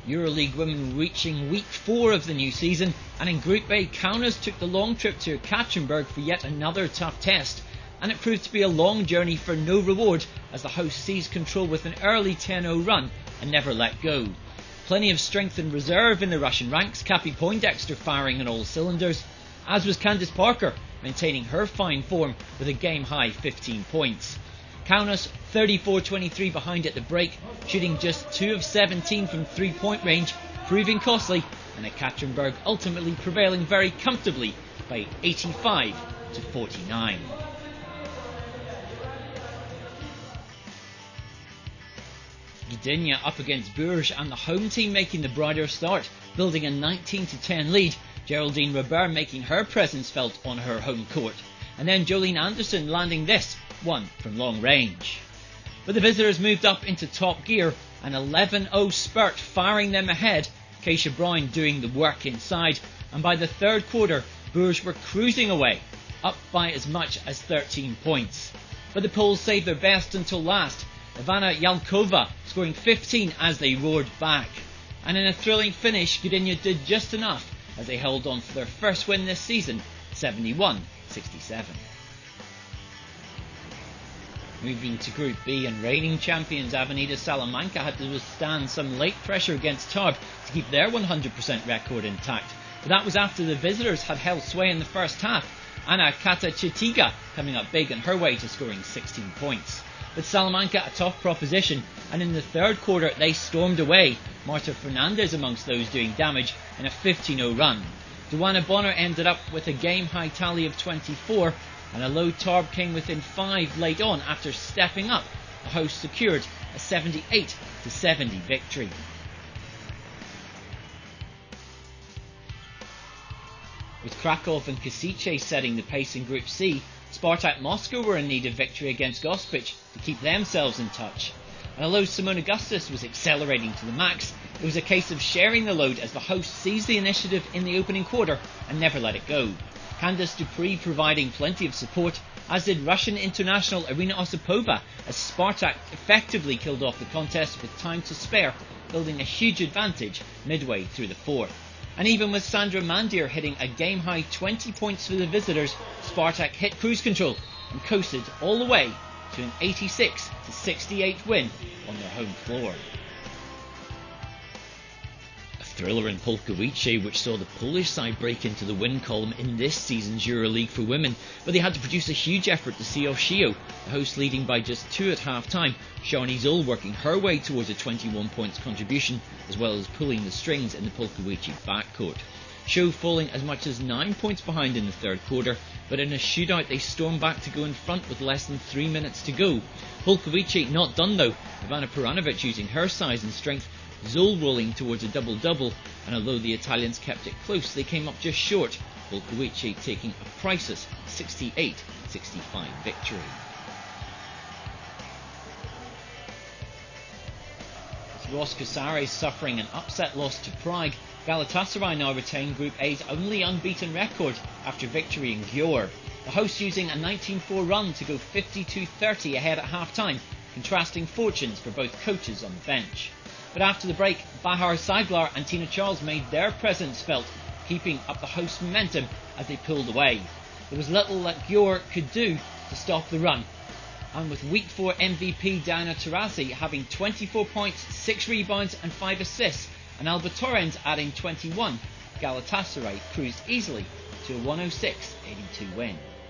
EuroLeague women reaching week 4 of the new season, and in Group A, Kaunas took the long trip to Ekaterinburg for yet another tough test, and it proved to be a long journey for no reward as the hosts seized control with an early 10-0 run and never let go. Plenty of strength and reserve in the Russian ranks, Kapi Poindexter firing on all cylinders, as was Candice Parker, maintaining her fine form with a game-high 15 points. Kaunas 34-23 behind at the break, shooting just 2 of 17 from 3-point range, proving costly, and Ekaterinburg ultimately prevailing very comfortably by 85-49. Gdynia up against Bourges, and the home team making the brighter start, building a 19-10 lead, Geraldine Robert making her presence felt on her home court, and then Jolene Anderson landing this one from long range. But the visitors moved up into top gear, an 11-0 spurt firing them ahead, Keisha Brown doing the work inside, and by the third quarter, Bourges were cruising away, up by as much as 13 points. But the Poles saved their best until last, Ivana Jalkova scoring 15 as they roared back. And in a thrilling finish, Gdynia did just enough as they held on for their first win this season, 71-67. Moving to Group B, and reigning champions Avenida Salamanca had to withstand some late pressure against Tarbes to keep their 100% record intact. But that was after the visitors had held sway in the first half, Anna Katachitiga coming up big on her way to scoring 16 points. But Salamanca a tough proposition, and in the third quarter they stormed away, Marta Fernandez amongst those doing damage in a 15-0 run. Duana Bonner ended up with a game-high tally of 24, and although Tarbes came within 5 late on after stepping up, the hosts secured a 78-70 victory. With Krakow and Kosice setting the pace in Group C, Spartak Moscow were in need of victory against Gospic to keep themselves in touch. And although Simone Augustus was accelerating to the max, it was a case of sharing the load as the hosts seized the initiative in the opening quarter and never let it go. Candice Dupree providing plenty of support, as did Russian international Irina Osipova, as Spartak effectively killed off the contest with time to spare, building a huge advantage midway through the fourth. And even with Sandra Mandir hitting a game-high 20 points for the visitors, Spartak hit cruise control and coasted all the way to an 86-68 win on their home floor. A thriller in Polkowice, which saw the Polish side break into the win column in this season's EuroLeague for women, but they had to produce a huge effort to see Oshio, the host leading by just 2 at half-time, Shani Zul working her way towards a 21 points contribution, as well as pulling the strings in the Polkowice backcourt. Show falling as much as 9 points behind in the third quarter, but in a shootout they stormed back to go in front with less than 3 minutes to go. Polkowice not done though, Ivana Peranovic using her size and strength, Zul rolling towards a double-double, and although the Italians kept it close, they came up just short, Polkowice taking a priceless 68-65 victory. With Ross Casares suffering an upset loss to Prague, Galatasaray now retain Group A's only unbeaten record after victory in Győr. The hosts using a 19-4 run to go 52-30 ahead at half-time, contrasting fortunes for both coaches on the bench. But after the break, Bahar Saglar and Tina Charles made their presence felt, keeping up the host momentum as they pulled away. There was little that Győr could do to stop the run, and with Week 4 MVP Diana Taurasi having 24 points, 6 rebounds and 5 assists, and Alba Torrens adding 21, Galatasaray cruised easily to a 106-82 win.